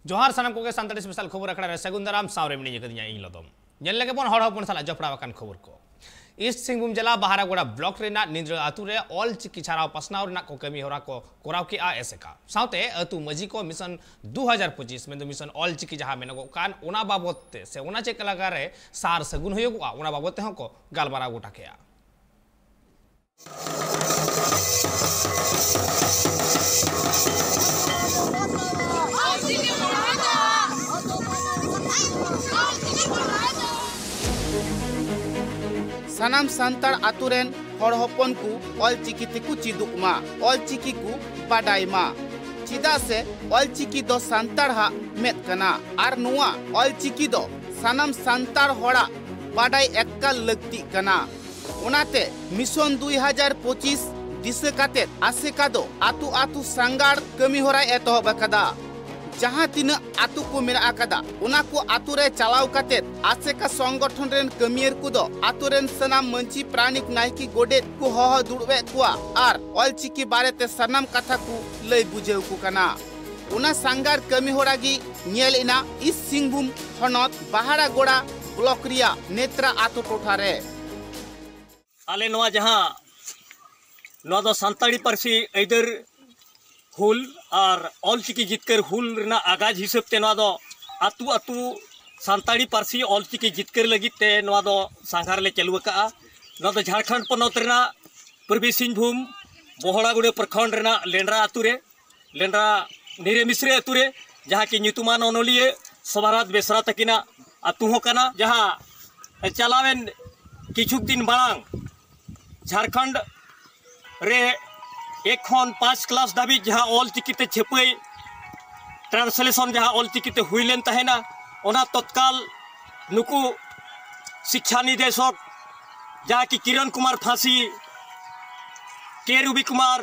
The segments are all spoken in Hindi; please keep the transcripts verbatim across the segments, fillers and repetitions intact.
जोहार सानाम को सानताड़ी स्पेशल खबर अखड़ा रे सगुन दाराम सावरे मिनी कदिया इन लदम जेल लगे बन हड़ हपन साला जपड़ा वकान खबर को ईस्ट सिंहभूम जिला बहारागोड़ा ब्लॉक रेना निंद्र आतु रे ऑल चिकी छाराव पसनाव रेना को कमी होरा को कोराव की आ एसेका साउते अतु मजी को मिशन दो हज़ार पच्चीस में मिशन ऑल चिकी जहां मेनगो कान ओना बाबत ते से ओना चेक लगा रे सार सगुन होयोगो ओना बाबत ते हको गालबारा गोटा केया सानाम सांतार आतुरेन हड़ हपन को ऑल चिकी तेकु चिदुकमा ऑल चिकी को बाडायमा चिदा से ऑल चिकी दो सांतार हा मेद कना आर नुआ ऑल चिकी दो सानाम सांतार हड़ा बाडाय एक्कल लगती कना ओनाते मिशन दो हज़ार पच्चीस दिसे काते आसेका दो आतु आतु सांगार कमी होरा एतहब अकदा जहां तीन आतु को मेरा अकदा उना को आतु रे चलाव काते आसेका संगठन रेन कमियर को दो आतु रेन सनाम मंची प्राणिक नायकी गोडेत को हह दुड़वे कुआ आर ऑल चिकी बारेते सनाम कथा को लय बुझेव को कना उना सांगार कमी होरागी नेल इना इस सिंहभूम हनत बहारागोड़ा ब्लॉक रिया नेत्रा आतु टोठा रे आले नवा जहां नवा दो सानताड़ी पारसी इधर हुल और ऑल चिकी जितकर हुल रेना आगाज हिसाब ते नवा दो आतु आतु सानताड़ी पारसी ऑल चिकी जितकर लगी ते नवा दो सांघार ले चालू का नवा दो झारखंड पनत रेना पूर्वी सिंहभूम बोहड़ागुड़े प्रखंड रेना लेंडरा आतु रे लेंडरा निरे मिश्रे आतु रे जहां की ᱧᱩᱛᱩᱢᱟᱱ ᱚᱱᱚᱞᱤᱭᱟᱹ सभारात बेसरा तकिना आतु हो कना जहां चलावेन किछु दिन बांग झारखंड रे एक खन पाँच क्लास धाबी जहाँ ऑल चिकीते छेपई ट्रांसलेशन जहाँ ऑल चिकीते हुईलेन तहेना ओना तत्काल नुकु शिक्षा निदेशक जहाँ की किरण कुमार फांसी के रूबी कुमार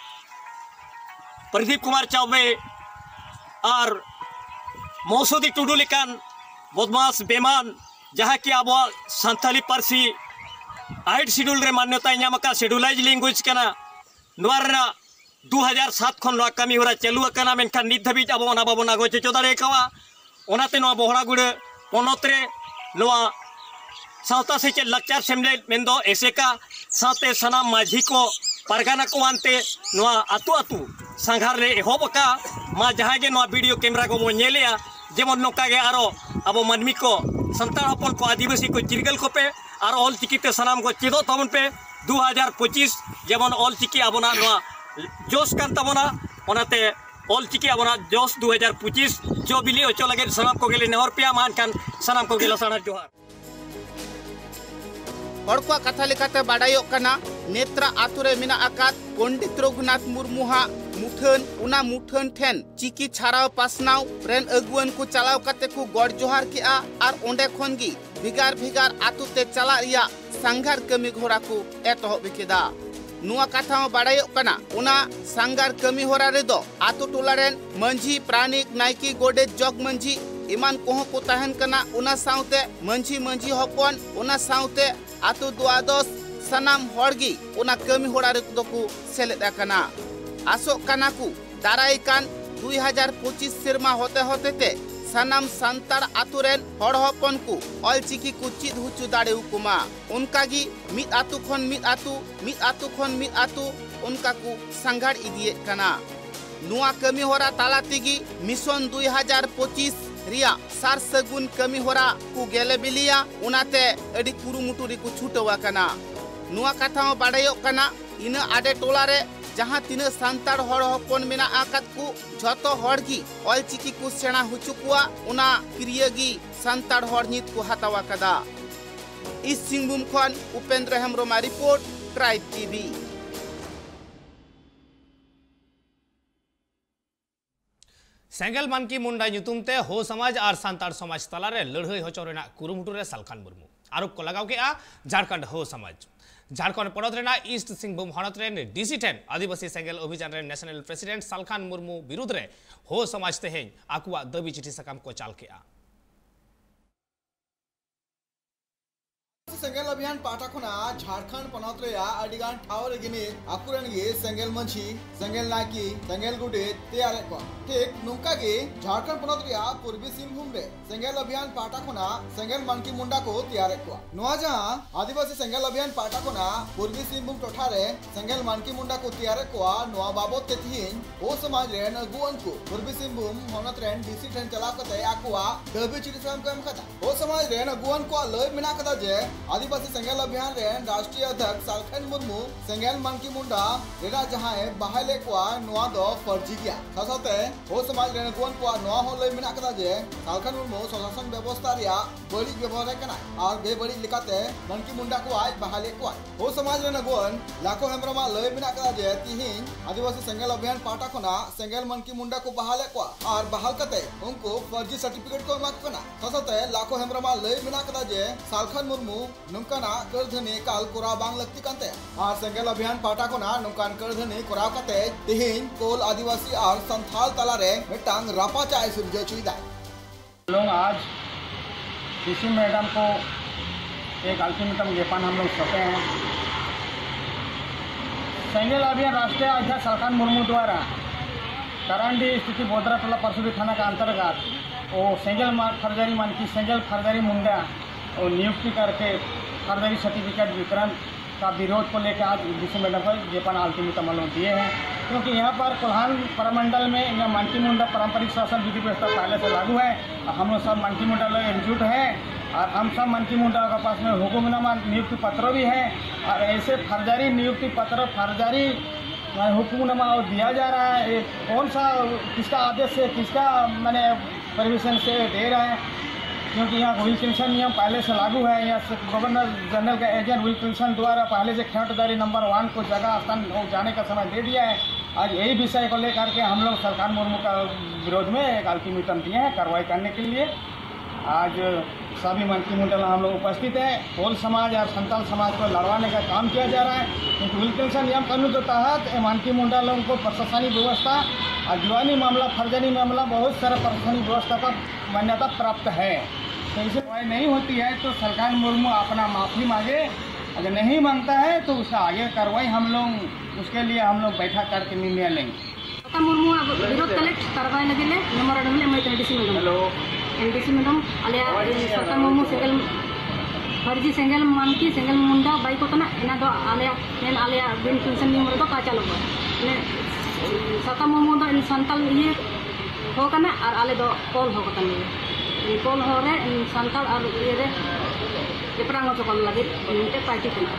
प्रदीप कुमार चौबे और मौसुदी टुडू लेकान बदमाश बेमान जहाँ की अब सानताली पारसी आइट शेड्यूल रे मान्यता नामका शेड्यूलाइज लैंग्वेज कना नोरा दो हज़ार सात खन नोआ कमी होरा चालू कना मेनखान नित धाबी अब ओना बाबो नागो चेचो दारे कावा ओनाते नोआ बोहड़ागुड़े पनत रे नोआ सावता सेचे लक्चार सेमले मेंदो एसेका साथे सनाम माझी को परगाना को आनते नोआ आतु आतु सांघार रे एहोबका मा जहां गे नोआ वीडियो कैमरा को मो नेलेया जेमन नोका गे आरो अब मानमी को संतान हपन को आदिवासी को चिरगल को पे और ऑल चिकीते सनाम को चेदो तबन पे दो हज़ार पच्चीस जेमन ऑल चिकी आबना नोआ जोश कान तबना ओनाते ऑल चिकी आबना जोश दो हज़ार पच्चीस जो बिली ओचो लगे सनाम को गेले नेहर पिया मान कान सनाम को गेला सना जोहार हड़को कथा लेकाते बाडायो कना नेत्रा आतुरे मिना आकात पंडित रघुनाथ मुर्मू हा मुठन उना मुठन ठेन चिकी छाराव पासनाव रेन अगुवन को चलाव काते को गड़ जोहार के आ आर ओंडे खनगी भिगार भिगार आतु ते चला रिया सांघार कमी घोरा को एतहब केदा नुआ कथा बाडायो कना उना सांघार कमी होरा रे दो आतु टोला रेन मंझी प्राणिक नायकी गोडे जग मंझी इमान कोह को तहन कना उना साउते मंझी मंझी हपन उना साउते आतु द्वादश सनाम हड़गी उना कमी होरा रे दो को सेलेद कना आसो कना को दाराई कान दो हज़ार पच्चीस सिरमा होते होते ते सनाम सांतार आतुरेन हड़ हपन को ऑल चिकी को चिद हुचु दाड़े उकुमा उनका गी मिद आतु खन मिद आतु मिद आतु खन मिद आतु उनका को सांघार इदिए कना नुआ कमी होरा ताला तिगी मिशन दो हज़ार पच्चीस रिया सार सगुन कमी होरा को गेले बिलिया उनाते अडी कुरुमुटुरी को छुटवा कना नुआ कथा बाडायो कना इना आडे टोला रे जहां तीन सांतार हड़ हपन मेना आकात को झतो हड़गी ऑल चिकी को सेना हुचुकुआ उना क्रियगी सांतार हड़ नित को हतावा कदा इस सिंहभूम खन उपेंद्र हेम्ब्रोमा report tribe TV Sengel Manki Munda ᱧᱩᱛᱩᱢ हो समाज और सांतार समाज तलारे लड़ाई होचो रेना कुरुमुटु रे सालखान मुर्मू आरोप को लगाव के आ झारखंड हो समाज झारखंड पड़त रेना ईस्ट सिंहभूम हनत रेन डीसी टेन आदिवासी सेंगल अभियान रे नेशनल प्रेसिडेंट सालखान मुर्मू विरुद्ध रे हो समाज तेहें आकुआ दबी चिठी सकाम को चाल के आ सेंगेल अभियान पाटा खना झारखंड पनत रे अडिगान ठाव रे गिनी आकुरन गे सेंगेल मंची सेंगेल नाकी सेंगेल गुडे तैयार को ठीक नुका गे झारखंड पनत रे पूर्वी सिंहभूम रे सेंगेल अभियान पाटा खना सेंगेल मानकी मुंडा को तैयार को नोआ जहां आदिवासी सेंगेल अभियान पाटा खना पूर्वी सिंहभूम टोठा रे सेंगेल मानकी मुंडा को तैयार को नोआ बाबत ते थिन ओ समाज रे नगुवन को पूर्वी सिंहभूम होनत रे डीसी ठन चला कते आकुआ दबे चिरिसम को एम कता ओ समाज रे नगुवन को लय मिना कता जे आदिवासी सेंगेल अभियान रे राष्ट्रीय अध्यक्ष सालखन मुर्मू सेंगेल मानकी मुंडा रेरा जहां बहाले को नोआ दो फर्जी गया साथते ओ समाज रे नगुवन को नोआ हो लय मिना कता जे सालखन मुर्मू शासन व्यवस्था रिया बड़ी व्यवहार कना और बे बड़ी लिकाते मानकी मुंडा को आज बहाले को ओ समाज रे नगुवन लाखो हेमरमा लय मिना कता जे तिहिन आदिवासी सेंगेल अभियान पाटा खना सेंगेल मानकी मुंडा को बहाले को और बहाल कते उनको फर्जी सर्टिफिकेट को एमा कना साथते लाखो हेमरमा लय मिना कता जे सालखन मुर्मू नुकाना करधनी काल कोरा बांग लगती कांते और सेंगेल अभियान पाटा खना नुकान करधनी कोराव कते तिहिन कोल आदिवासी और संथाल तला रे मिटांग रापा चाय सुरजे चुईदा लोग आज डीसी मैडम को एक अल्टीमेटम ज्ञापन हम लोग सौंपे हैं। सेंगेल अभियान राष्ट्रीय अध्यक्ष सालखन मुर्मू द्वारा करांडी स्थिति बोदरा टोला परसुरी थाना का अंतर्गत वो सेंगेल फर्जरी मानकी सेंगेल फर्जरी मुंडा और नियुक्ति करके फर्जरी सर्टिफिकेट वितरण का विरोध को लेकर आज डीसी मैडम को ज्ञापन अल्टीमेटम हम लोग दिए हैं, क्योंकि यहाँ पर कोल्हान प्रमंडल में यह मानकी मुंडा पारंपरिक शासन विधि व्यवस्था पहले से लागू है। हम लोग सब मानकी मुंडा लोग एकजुट हैं और हम सब मानकी मुंडा के पास में हुकुमनामा नियुक्ति पत्र भी है और ऐसे फर्जरी नियुक्ति पत्र फर्जरी हुकुमनामा दिया जा रहा है। कौन सा किसका आदेश से किसका मैंने परमिशन से दे रहे हैं, क्योंकि यहाँ विल किल्सन नियम पहले से लागू है। यहाँ गवर्नर जनरल का एजेंट विल किल्सन द्वारा पहले से खेतदारी नंबर वन को जगह स्थान जाने का समय दे दिया है। आज यही विषय को लेकर के हम लोग सरकार मुर्मू का विरोध में एक अल्टीमेटम दिए हैं कार्रवाई करने के लिए। आज सभी मानकी मुंडल हम लोग उपस्थित हैं। कोल समाज और संताल समाज को लड़वाने का काम किया जा रहा है, क्योंकि विल किल्सन नियम कानून के तहत मानकी मुंडलों को प्रशासनिक व्यवस्था और दीवानी मामला फर्जरी मामला बहुत सारा प्रशासनिक व्यवस्था का मान्यता प्राप्त है। तो इसे कार्रवाई नहीं होती है तो सरकार मुर्मू अपना माफ़ी मांगे, अगर नहीं मांगता है तो उसका आगे कार्रवाई हम लोग उसके लिए हम लोग बैठा करके निर्णय लेंगे। मुर्मू विरोध कलेक्ट कार्रवाई लगे नंबर मैं DC madam hello DC madam आलिया सरकार मुर्मू सेंगेल फर्जी सेंगेल मानकी सेंगेल मुंडा बाई को तना दो आलिया मेन आलिया बिन किल्सन नियम रे का चालू है सरकार मुर्मू दो इन संताल ये हो कना और आले दो कॉल हो कना कॉल हो रे संताल और ये रे जपरांग हो चकल लगे ते पार्टी कना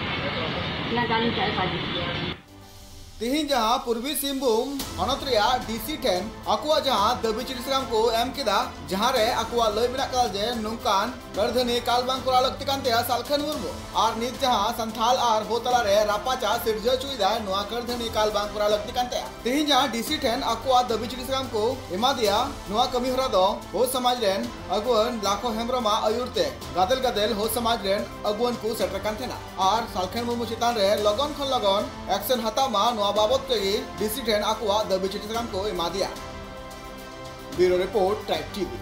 ना गाली चाय पार्टी तिहिन जहां पूर्वी सिंहभूम हनत रे डीसी ठेन अकुआ जहां दबी चिरिसराम को एम किदा जहां रे अकुआ लय बिना का जे नुकान करधनी कालबांग कोरा लगती कांते सालखन मुर्मू और नित जहां संथाल और होतला रे रापाचा सिरजे चुईदा नोआ करधनी कालबांग कोरा लगती कांते तिहिन जहां डीसी ठेन अकुआ दबी चिरिसराम को एमा दिया नोआ कमी हरा दो हो समाज रेन अगुवन लाखो हेमरमा अयुरते गादेल गादेल हो समाज रेन अगुवन को सेटर कांतेना और सालखन मुर्मू चितान रे लगन खन लगन एक्शन हतामा बाबत डीसी ठेन आकुआ दबी चिटिसराम को एमा दिया। Bureau report tribe TV.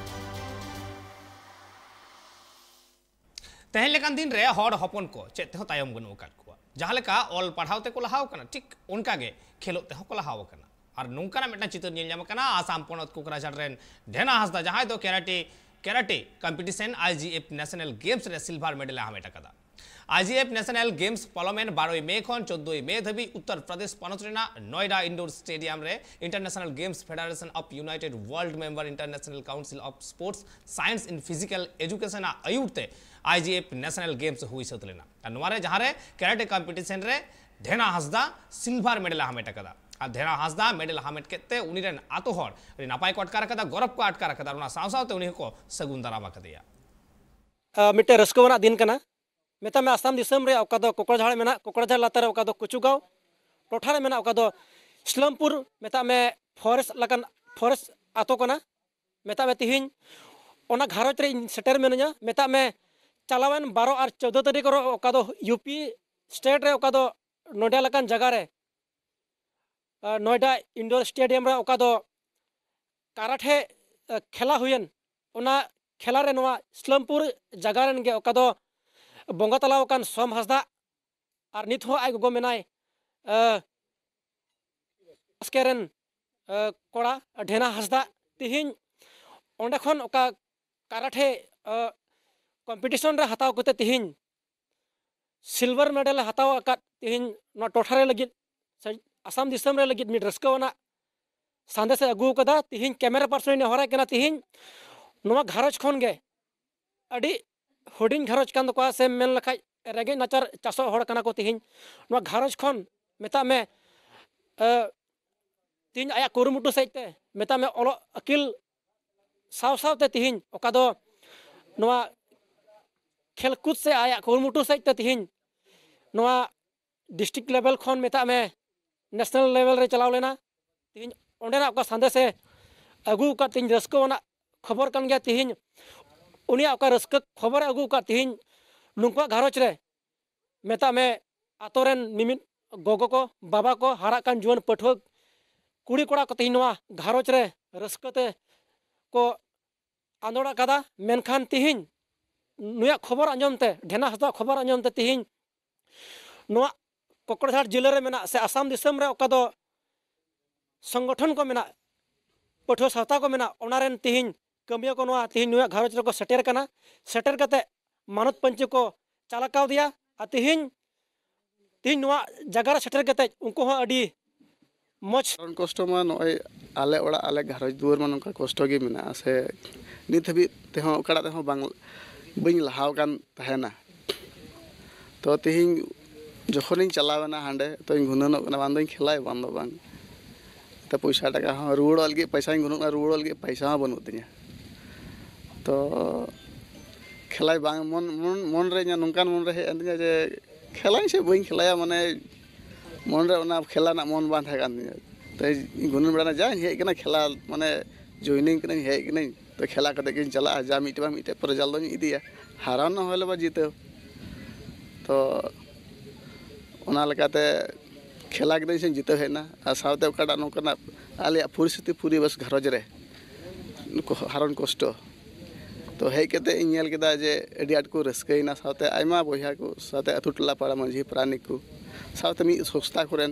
तेहन लेकान दिन रे हर हपन को चेत तेहो तायम गनु काट को जहां लेका ऑल पढ़ावते को लहाव कना ठीक उनका गे खेलो तेहो को लहाव कना और नुंकाना मेटा चित्र नेल जाम कना आसाम पोनत कोकराझाड़ रेन ढेना हसदा जहां दो karate karate competition IGF national games रे सिल्वर मेडल हामेटा कदा आईजीएफ नेशनल गेम्स पलमेन बारह मे खन चौदह मे धबी उत्तर प्रदेश पनतरेना नोएडा इंडोर स्टेडियम रे international games federation of united world member international council of sports science in physical education आयुते आईजीएफ नेशनल गेम्स हुई सतलेना नोरे जहां रे कैराटे कंपटीशन रे ढेना हसदा सिल्वर मेडल हामेट कदा और ढेना हसदा मेडल हामेट केते उनी रेन आतो हर रे नापाय को अटका रखदा गौरव को अटका रखदा उना साव सावते उनी को सगुन दारामा कदिया मिटे रस्कवना दिन कना मेता में आसाम दिसम रे ओका दो कोकराझाड़ मेना कोकराझाड़ लातार ओका दो कुचुगांव टोठा रे मेना ओका दो इस्लामपुर मेता में फॉरेस्ट लगन फॉरेस्ट आतो कना मेता में तिहिन ओना घारोज रे सेटर मेनया मेता में चलावन बारह और चौदह तारीख रो ओका दो यूपी स्टेट रे ओका दो नोएडा लगन जगह रे नोएडा इंडोर स्टेडियम रे ओका दो काराठे खेला हुयन ओना खेला रे नोआ इस्लामपुर जगह रेन गे ओका दो बोंगा तलाव कान सोम हसदा और नित हो आय गो मेनाय स्केरन कोड़ा ढेना हसदा तिहिन ओंडे खन ओका काराठे कंपटीशन रे हताव कते तिहिन सिल्वर मेडल हताव अकात तिहिन न टोठारे लगित आसाम दिसम रे लगित मिड रस्कवना सांदेश अगू कदा तिहिन कैमरा पर्सन ने हराय कना तिहिन नोवा घारज खन गे अडी हुडिन घारज कान को से मेन लखाय रेगे नाचार चासो हड़ कना को तिहिन नोवा घारज खन मेता में तिहिन आया कुरुमुटु सहित मेता में ओलो अकिल साव सावते तिहिन ओका दो नोवा खेलकूद से आया कुरुमुटु सहित तिहिन नोवा डिस्ट्रिक्ट लेवल खन मेता में नेशनल लेवल रे चलाव लेना तिहिन ओंडेना ओका संदेश से अगू का तिहिन रस्कोना खबर कन गया तिहिन उनिया ओका रस्क खबर अगू का तिहिन नुंका घारज रे मेता में आतोरेन मिमिन गोगो को बाबा को हारा कान जुवन पठो कुड़ी कोड़ा को तिहिन नोवा घारज रे रस्कते को आंदोड़ा कदा मेनखान तिहिन नुया खबर आंजमते ढेना हसदा खबर आंजमते तिहिन नोवा कोकड़झाड़ जिले रे मेना से आसाम दिसम रे ओका दो संगठन को मेना पठो सावता को मेना ओनारेन तिहिन कमिया को नोवा तिहिन नुया घारज रे को सेटेर कना सेटेर कते मानत पंच को चालकाव दिया आ तिहिन तिहिन नोवा जगह रे सेटेर कते उनको हो अडी मच कष्ट मा नय आले ओड़ा आले घारज दुआर मान का कष्ट गे मेना से नित हबी ते हो कड़ा ते हो बांग बइन लहाव कान तहेना तो तिहिन जखोनिन चलावेना हांडे तो इन गुननो कना बांदो खेलाय बांदो बांग तो पैसा टाका हाँ रुआड़ लगे पैसा गुना रुआड़ लगे पैसा बनू तिया तो खेलाय बांग मन मन मन रे नौकान मन रे हेन जे खेलाय से बइन खेलाया माने मन रे ओना खेला ना मन बांध कान तिया तो गुनन बड़ा जा हे कना खेला माने जॉइनिंग कना हे कना तो खेला कते किन चला जा मिटे बा मिटे पर रिजल्ट दो इदिया हारा न होले बा जीते तो ओना लगाते खेला के दिन जीते हेना और सावते ओकाटा नोकना आले परिस्थिति पूरी बस घरज रे हारन कष्ट तो हे केते इनेल केदा जे एडी आट को रस्कैना सावते आइमा बहिया को सावते अतु टला पाड़ा मंझी प्राणिक को सावते मी संस्था करेन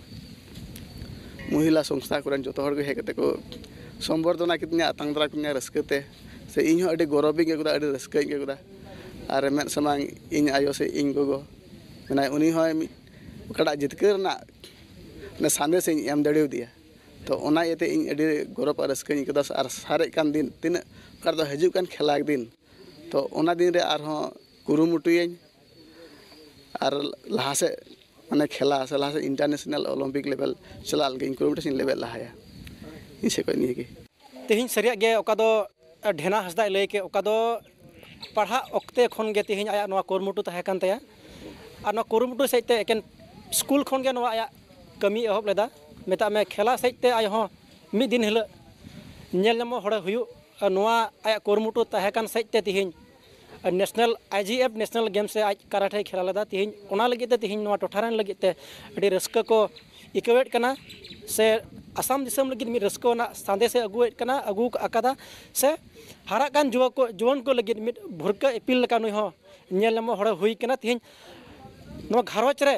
महिला संस्था करेन जो हर हे केते को संबर्धना कितने आतंगद्रा कुन्या रस्कते से इन हो अडी गौरवी के गुदा अडी रस्कै के गुदा आर में समांग इन आयो से इन गोगो मने उनी हो ओकाटा जितकर ना ने संदेश एम दड़े दिया तो ओना येते इन अडी गौरव और रस्कै के दस आर सारे कान दिन तीन ओकार दो हजू कान खेला दिन तो ओना दिन रे आर हो कुरुमुटुयें आर लहा से माने खेला से लहा से इंटरनेशनल ओलंपिक लेवल चला लगे कुरुमुटु लेवल लहाया इसे कोई नहीं के तिहिन सरिया गे ओका दो ढेना हसदा लय के ओका दो पढ़ा ओक्ते खन गे तिहिन आया नोवा कुरुमुटु तहे कान तया आर नोवा कुरुमुटु सहित एकेन स्कूल खन गे नोवा आया कमी एहब लेदा मेता में खेला सहित आय हो मि दिन हिल नेल नमो हड़ हुयु नोवा आया कुरुमुटु तहे कान सहित तिहिन नेशनल आईजीएफ नेशनल गेम से आज कराटे खेला लेदा तिहिन ओना लगित ते तिहिन नोवा टोठारन लगित ते अडी रस्क को इकवेट कना से आसाम दिसम लगित मिद रस्को ना सांदे से अगुएट कना अगु अकादा से हारा कान जुवा को जुवन को लगित मिद भुरका एपिल लका नुय हो नेल नमो हड़ हुई कना तिहिन नो घारज रे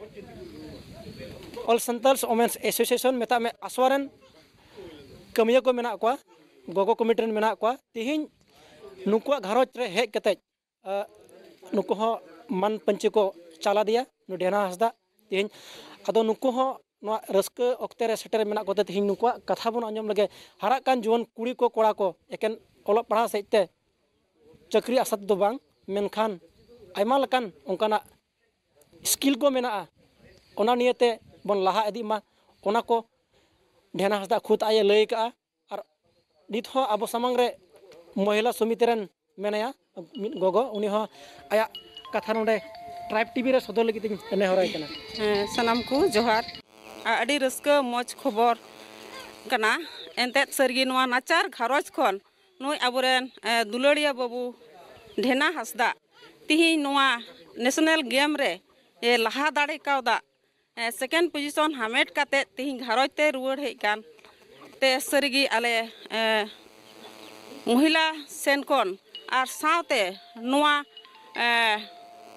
ऑल संतल्स वोमेन्स एसोसिएशन मेता में आसवारन कमिया को मेना को गोगो कमिटीन मेना को तिहिन नुकुआ घारज रे हेज कते नुकु हो मन पंची को चाला दिया नु ढेना हसदा तिहिन अदो नुकु हो नो रस्क ओक्ते रे सेटर मेना को तिहिन नुकुआ कथा बन अंजम लगे हारा कान जुवन कुड़ी को कोड़ा को एकेन ओलो पढ़ा सहित चक्री आसत दो बांग मेनखान आइमा लकान उनकाना स्किल को मेना ओना नियते बन लहा इदी मा ओना को ढेना हसदा खुद आये लय का और नित हो अब समंग रे महिला समिति रन मेनाया मिद गोगो उनी हो आया कथा नोडे ट्राइब टीवी रे सदर लगी ने हराय कना सनाम को जोहार आडी रस्क मज खबर कना एंते सरगी नोवा नाचार घारज खन नोय आबोरेन दुलड़िया बाबू ढेना हसदा तिहि नोवा नेशनल गेम रे ए लहा दाड़े कावदा सेकेंड पोजीशन हामेट काते तिहि घारज ते रुवाड़ हेज कान ते सरगी आले महिला सेन कोन आर सावते नोवा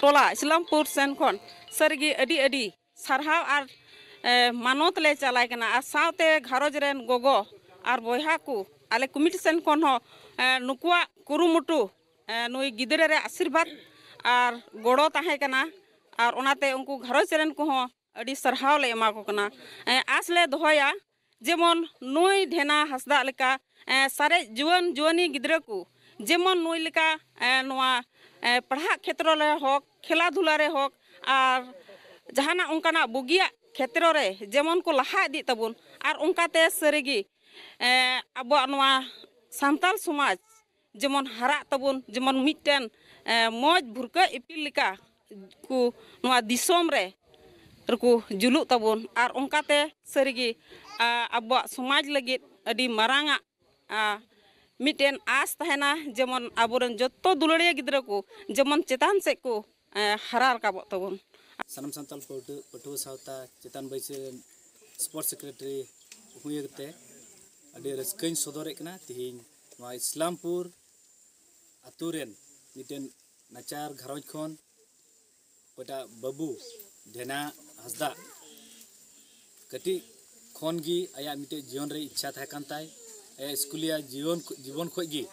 टोला इस्लामपुर सेन खन सरगी अडी अडी सारहाव आर मानत ले चलाय कना आर सावते घारोज रेन गोगो आर बोहा को आले कमिटी सेन खन हो नुकुआ कुरुमुटु नुई गिदरे रे आशीर्वाद आर गोड़ो ताहे कना आर ओनाते उनको घारोज रेन को हो अडी सरहाव ले एमा को कना आस ले दोहया जेमन नुई ढेना हसदा लेका सारे जुवन जुवनी गिदरे को जेमन नुई लेका नोआ पढ़ा क्षेत्र रे होक खेला धुला रे होक आर जहाना उनकाना बुगिया क्षेत्र रे जेमन को लहा इदी तबुन आर उनकाते सरीगी अब नोआ सांताल समाज जेमन हरा तबुन जेमन मिटन मौज भुरका इपिल लेका को नोआ दिसोम रे रको जुलु तबुन आर उनकाते सरीगी अब समाज लगित अडी मारांगा मिटेन आस तहना जेमन आबोरन जत्तो दुलड़िया गिद्रा को जेमन चेतान से को हरा रकाब तबुन सनम संताल पटुआ सावता चेतान बैसे स्पोर्ट्स सेक्रेटरी हुएते अडी रस्कइन सदरे कना तिहिन वा इस्लामपुर आतुरेन मिटेन नाचार घरज खन पटा बाबू ढेना हसदा कटी खनगी आया मिटे जीवन रे इच्छा था कांताय स्कूलिया जीवन जीवन खोगी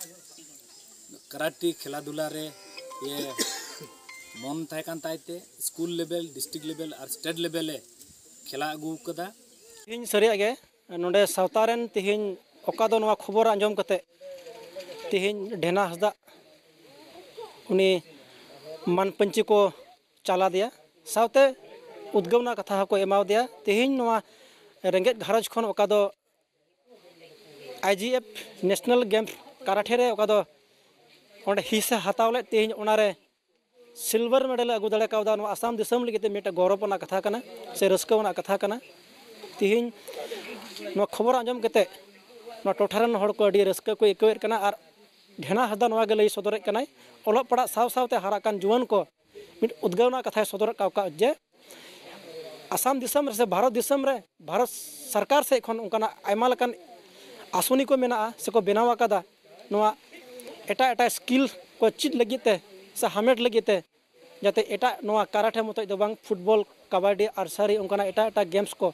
कराटे खेला धुला रे ये मन था कांतायते स्कूल लेवल डिस्ट्रिक्ट लेवल और स्टेट लेवल खेला अगू कदा तिहिन सरिया गे नोडे सावतारेन तिहिन ओका दो नवा खबर आंजम कते तिहिन ढेना हसदा उनी मानपंची को चाला दिया सावते उद्गवना कथा को एमाव दिया तिहिन नवा रेंगेज घारज खन ओका दो आईजीएफ नेशनल गेम कराटे रे ओका दो ओंडे हिस्सा हातावले तिहिन ओनारे सिल्वर मेडल अगू दड़े कावदा नवा आसाम दिसम लगिते मेटा गौरवना कथा कना से रस्कवना कथा कना तिहिन नवा खबर आंजम कते नवा टोठारन हड़ को अडी रस्क को इकवेर कना आर ढेना हसदा नवा गे लई सदरे कनाय ओलो पड़ा साव सावते हाराकान जुवान को मिट उद्गवना कथा सदर कावका जे आसाम दिसम से भारत दिसम रे भारत सरकार से खन उनकाना आयमा लकान आसुनी को मेना से को बनावा कदा नवा एटा एटा स्किल को चित लगिते से हामेट लगिते जाते एटा नवा कराटे मत दो बांग फुटबॉल कबड्डी आर्चरी उनकाना एटा एटा गेम्स को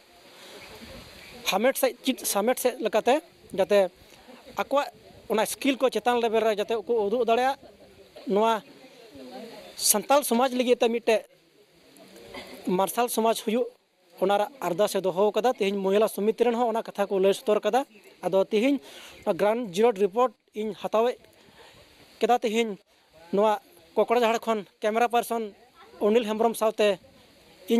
हामेट से चित सामेट से लकाते जाते अकवा उना स्किल को चेतान लेवल रे जाते को उदु दड़या नवा संताल समाज लगिते मिटे मार्शल समाज हुयु ओनारा अरदास से दोहो कदा तिहिन महिला समिति रेन हो ओना कथा को लय सतर कदा आदो तिहिन ग्राउंड जीरो रिपोर्ट इन हतावे केदा तिहिन नोआ कोकड़ा झाड़ खन कैमरा पर्सन अनिल हेम्ब्रम सावते इन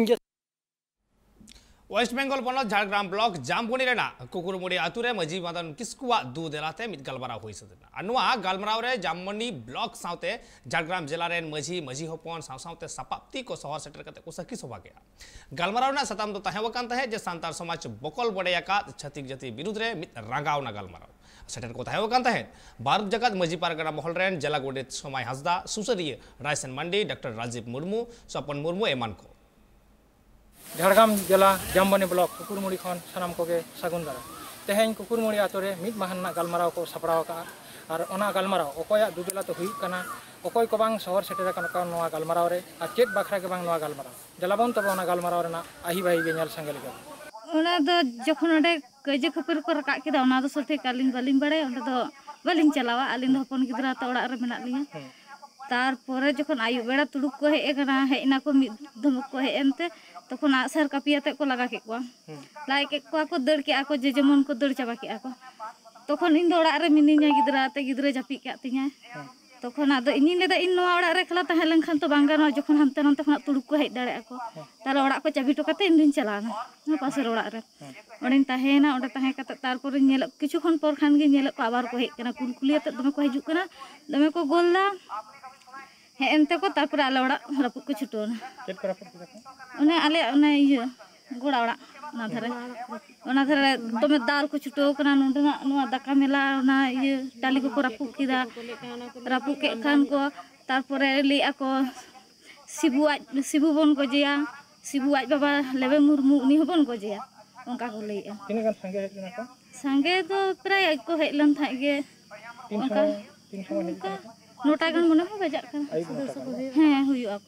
वेस्ट बेंगल बनत झारग्राम ब्लॉक जामबुनी रेना कुकुरमुड़ी आतुरे मजी मदन किस्कुआ दू देलाते मित गलमराव होई सदना अनुआ गलमराव रे जामबुनी ब्लॉक सावते झारग्राम जिला रेन मजी मजी होपन साव सावते सपाप्ति को सहर सेटर कते को सखी सभा गया गलमराव ना सताम दो तहे वकान तहे जे सांतार समाज बकल बडेया का छतिक जति विरुद्ध रे मित रंगाव ना गलमराव सेटर को तहे वकान तहे भारत जगत मजी पारगना महल रेन जला गोडेत समय हसदा सुसरिय रायसन मंडी डॉक्टर राजीव मुर्मू सपन मुर्मू एमान को झारग्राम जिला जामबनी ब्लॉक कुकुरमुड़ी खन सानाम कोगे सागुन दारा तेहें कुकुरमुड़ी आतोरे मिद माहाना गलमाराव को सपड़ाव का और ओना गलमाराव ओकोया दुबेला तो हुई कना ओकोय को बांग शहर सेटेर कना का नोआ गलमाराव रे आ चेत बाखरा के बांग नोआ गलमाराव जलाबन तब ओना गलमाराव रेना आही भाई गे नेल संगे लगे ओना दो जखन ओडे कजे खपर को रका केदा ओना दो सटे कालिन बालिन बड़े ओडे दो बालिन चलावा आलिन दो हपन गिदरा तो ओड़ा रे मेना लिया तारपरे जखन आयु बेड़ा तुडुक को हेज कना हेना को मिद धमक को हेनते तखन आसर कापियाते को लगा के को लाई के को दड़ के को जे जेमन को दड़ चाबा के को तखन इन दो ओड़ा रे मिनिया गिदरा ते गिदरा जापी के तिया तखन आदो इन लेदा इन नोआ ओड़ा रे खला तहे लंखान तो बांगानो जखन हमते नंते खना तुडुक को हेज दाड़े को ताले ओड़ा को चाबी टोकाते इन दिन चलाना पासेर ओड़ा रे ओडिन तहेना ओडे तहे कते तारपरे नेल किछु खन पर खान गे नेल को आबार को हेज कना कुलकुलियाते दमे को हिजुक कना दमे को गोलदा हे एनते को तारपरे आले ओड़ा रपुक को छुटोना चेत को रपुक को ओने आले ओने इया गोड़ा ओड़ा ना धरे ओना धरे दमे दाल को छुटो कना नोंडना नोआ दाका मेला ओना इया टाली को रपुक किदा रपुक के खान को तारपरे ले आको सिबु आज सिबु बन को जिया सिबु आज बाबा लेबे मुर्मू उनी होबन को जिया ओंका को लेया तिन गन संगे हेज ना को संगे तो प्राय को हेज लन था गे तीन सौ तीन सौ नोटा गन मने हो बजाक हें हुयु आको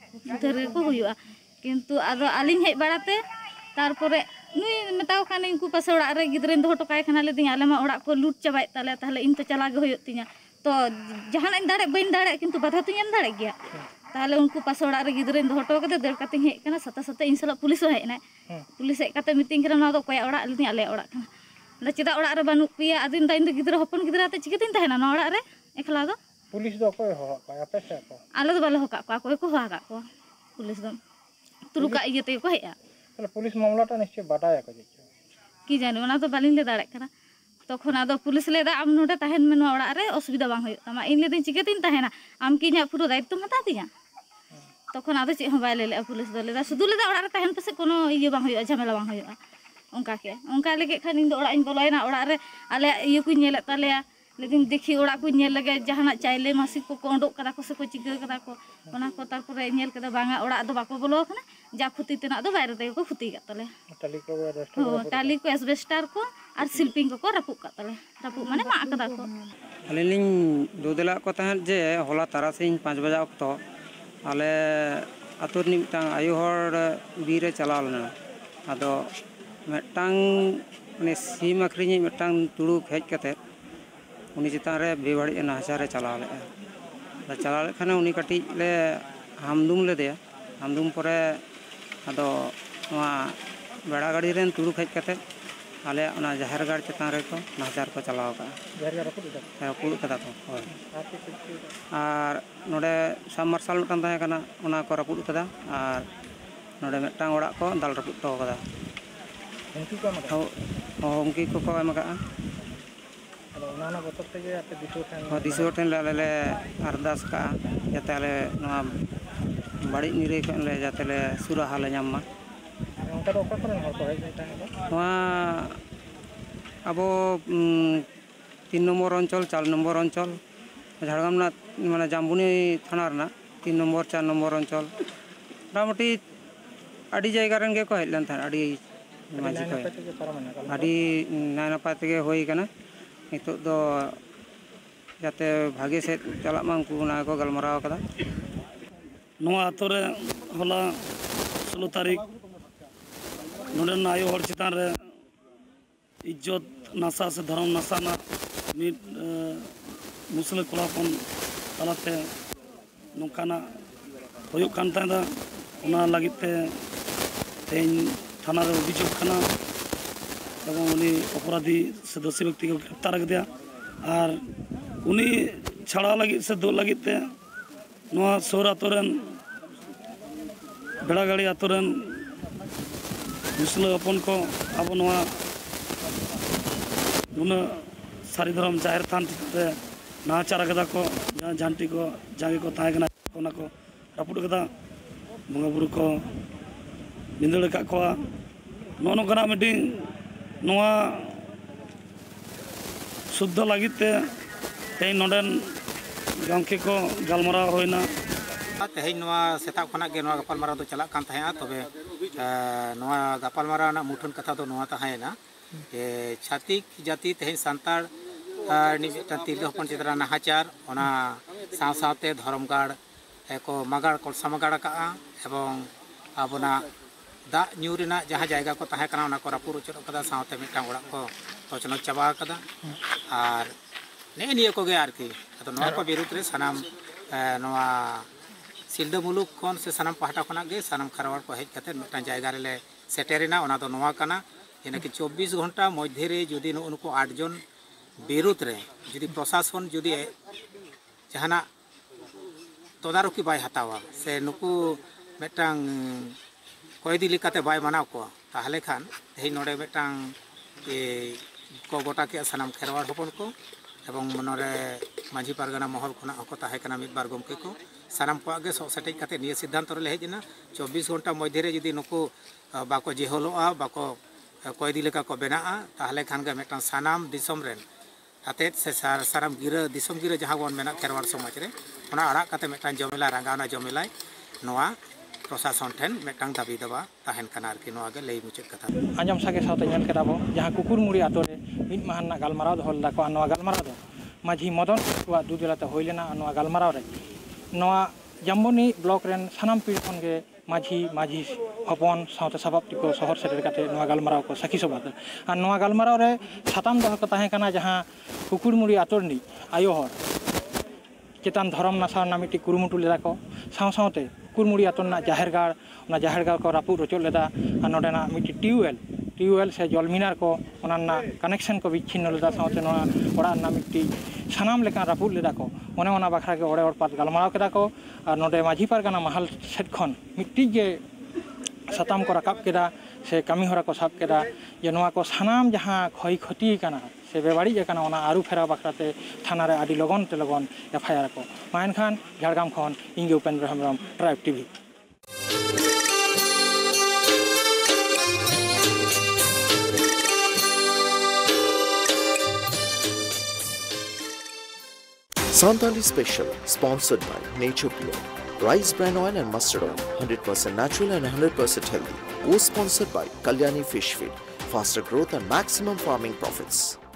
उधर को हुआ किंतु आदो आलिंग हेज बाड़ाते तारपरे नुई मेताओ खाने इनको पासे ओड़ा रे गिद्रे दो टोकाय खाना ले दिया आले मा ओड़ा को लूट चाबाय ताले ताहले इन तो चला गे होयो तिया तो जहान इन दाड़े बइन दाड़े किंतु बाधा तो एम दाड़े गया ताहले उनको पासे ओड़ा रे गिद्रे दो टो कते दर कते हेज कना सता सता इन सला पुलिस हेज ना पुलिस हेज कते मीटिंग करा ना दो कोया ओड़ा ले आले ओड़ा खाना ना चेदा ओड़ा रे बानु पिया आदिन दाइन दो गिद्रे हपन गिद्रे आते चिकेतिन तहना ना ओड़ा रे एकला दो पुलिस दो कोई हो पाया पैसे को आले दो बाले हो का कोई को हो का को पुलिस दो तुरुका इये ते को हेया তাহলে পুলিশ মামলাটা নিশ্চয় বাটায় করে কি জানি ওনা তো বালিং লে দাঁড়ায় কানা তখন আদো পুলিশ লে দা আম নোডে তাহেন মেন ওড়া রে অসুবিধা বাং হই তামা ইন লে দিন চিকেতিন তাহেনা আম কি nya পুরো দায়িত্ব মাতা দিয়া তখন আদো চে হবাই লে পুলিশ দলে দা শুধু লে দা ওড়া রে তাহেন পাশে কোনো ইয়ে বাং হই ঝামেলা বাং হই onka ke onka lege khan indo oड़ा इन बोलायना ओड़ा रे आले इयो को नेले ताले लेकिन देखी ओड़ा को नेल लगे जहाना चाइले मासी को कोंडोक कदा को से को चिका कदा को ओना को तारपरे नेल कदा बांगा ओड़ा दो बाको बोलो खना जा खुती तना दो बाहर ते को खुती गा तले टाली को हो टाली को एस्बेस्टर को और सिल्पिंग को रपु का तले रपु माने मा कदा को अलिलिंग दुदला को तहन जे होला तारासिंग पाँच बजे अक्तो आले आतुर नि मिटांग आयु हर बीरे चलाव लेना आदो मिटांग ने सीम अखरिनी मिटांग तुड़ुक हेज कते उनी चितान रे बेबाड़ी नाहचारे चलाव ले चलाव ले खाने उनी कटी ले हमदुम ले दे हमदुम परे आदो नवा बेड़ा गाड़ी रेन तुड़ुक हेज कते आले ओना जहर गाड़ चितान रे को नाहचार को चलाव का जहर गाड़ रपुड़ कदा रपुड़ कदा को होय आर नोडे सबमर्सल मिटान ताहे कना ओना को रपुड़ कदा आर नोडे मिटांग ओड़ा को दाल रपुड़ तो कदा उनकी को मका हो उनकी को को मका अदो ओना ना बतत तेगे आपे दिसो ठन हो दिसो ठन ले ले अरदास का जाते ले नवा बाड़ी निरे को ले जाते ले सुराहा ले ᱧᱟᱢ मा उनका तो ओकर हर को हेज ताहे नवा अबो तीन नंबर अंचल चार नंबर अंचल झाड़ग्राम ना माने जामबुनी थाना रना तीन नंबर चार नंबर अंचल मोटामुटी आड़ी जायगा रन के को हेज लेन था आड़ी माजी को आड़ी नाय नपाय तेगे होई कना नितो दो जाते भागे से चला मा उनको ना को गलमराव कदा नोआ तोरे होला सोलह तारीख नोडन आयो हर चितान रे इज्जत नासा से धर्म नासा ना मिट मुस्लिम कोलापन तलाते नोकाना होयो कान ता ओना लागिते तेन थाना रे अभियोग खाना एवं उनी अपराधी से दोषी व्यक्ति को गिरफ्तार कर दिया और उनी छाड़ा लगी से दो लगी ते नोआ सोर आतोरन बेड़ागाड़ी आतोरन मुस्लिम अपन को अब नोआ उन सारी धर्म जाहिर थान रे नाचार कदा को झांटी को जागे को ताहे कना ओना को रपुड़ कदा बंगा बुरु को निंदड़ का को नोनो कना मिटिंग नोआ शुद्ध लगिते तेन नोडन गमके को गलमरा होइना तेहेज नोआ सेता खना गे नोआ गपालमारा दो चला कान तहेआ तबे नोआ गपालमारा ना मुठन कथा दो नोआ तहेना ए छातिक जाति तेहेज सांतार निटा तिरलो हपन चित्रा नाहाचार ओना साव सावते धर्मगाड़ एको मागाड़ को समागाड़ का एवं आबना दा न्यूरिना जहाँ जायगा को तहे कना ओना को रापुर उचर कदा सावते मिटांग ओड़ा को तोचनो चाबा कदा आर ने निये को गे आरकी तो नोआ को विरुद्ध रे सनाम नोआ सिल्दा मुलुक कोन से सनाम पहाटा खना गे सनाम खरवाड़ को हेज कते मिटांग जायगा रे सेटेरिना ओना दो नोआ कना यानी कि चौबीस घंटा मध्य रे जुदी उनको आठ जन विरुद्ध रे जुदी प्रशासन जुदी जहाना तदारकी बाय हतावा से नुकु मिटांग कयदी लिकाते बाय मानाव को ताहले खान तेहेज नोडे मिटांग ए को गोटा के सनाम खेरवाड़ हपन को एवं मनरे माझी पारगाना महल खना हको ताहे कना मिद बार गमके को सनाम को आगे सो सेटेज काते निये सिद्धांत रे हेजना चौबीस घंटा मध्य रे जुदी नुकु बाको जेहलोआ बाको कयदी लिका को बेनाआ ताहले खान गे मिटांग सनाम दिसम रेन आते से साराम गिरा दिसम गिरा जहाँ बन मेना खेरवाड़ समाज रे ओना आड़ा काते मिटांग जमेला रंगावना जमेलाय नोआ प्रशासन ठेन मिटांग दाबी दबा ताहेन कना आरकी नोआ गे लई मुचाद कथा आंजम सागे सावते नेल केदा बो जहाँ कुकुरमुड़ी आतो रे मिद माहान ना गालमाराव दो हल को नोआ गालमाराव दो माझी मदन को दुदलाते होइलेना नोआ गालमाराव रे नोआ जाम्बनी ब्लॉक रेन सानाम पीढ़ खन के माझी माझी हपन साउते सभापति को शहर सेटर काते नवा गालमाराव को साखी सभा और नवा गालमाराव रे साताम दह को ताहे कना जहां कुकुरमुड़ी आतोरनी आयो हर चेतन धर्म नासा नामिटी कुरुमुटु लेदा को साव सावते कुकुरमुड़ी आतोरना जाहेरगाड़ ना जाहेरगाड़ को रापू रचो लेदा और नोडेना मिटी ट्यूबवेल ट्यूबवेल से जलमिनार को ओना कनेक्शन को विच्छिन्न लेदा सावते नवा ओड़ा ना मिटी सानाम लेका रापू लेदा को ओने ओना बाखरा के ओड़े ओड़पात गालमाराव केदा को और नोडे माझी पारगाना महल सेट खन मिट्टी जे साताम को रकाब केदा से कमी होरा को साब केदा जे नवा को सानाम जहां क्षय क्षति काना से बेबाड़ी जे काना ओना आरु फेरा बाखराते थाना रे आदि लगन ते लगन एफआईआर को मायन खान झाड़गाम खन इंगे Upendra Hembram tribe TV. Santali Special, sponsored by Nature Pure. Rice bran oil and mustard oil, one hundred percent natural and one hundred percent healthy. Co-sponsored by Kalyani Fish Feed. Faster growth and maximum farming profits.